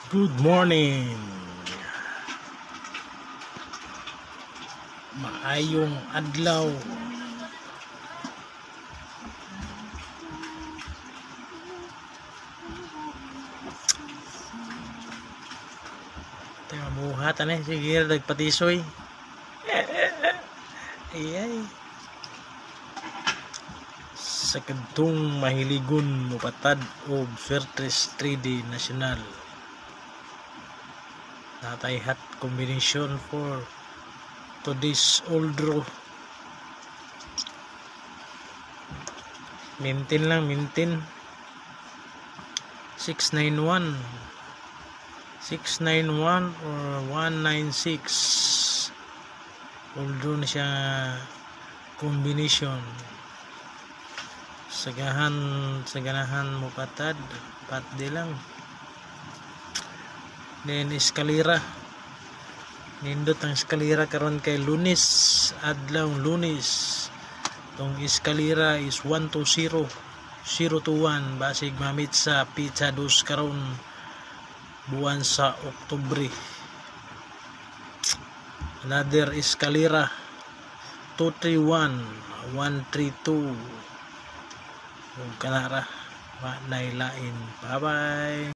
Good morning. Maayong adlaw. Tayo buhatan sige nagpatisoy. Ayay. Sa kadtong mahiligon mupatad og Swertres 3D National. Natay hot combination for today's old draw. Maintain lang, maintain. 691 or 196. Old draw na siya combination. Saganahan mo patad patdi lang. Then eskalera nindot ang eskalera karon kay Lunes, adlaw Lunes. Tong eskalera is 120 021 basig mamit sa pizza dos karon buwan sa Oktubre. Another eskalera 231 132 kanara wa nailain. Bye bye.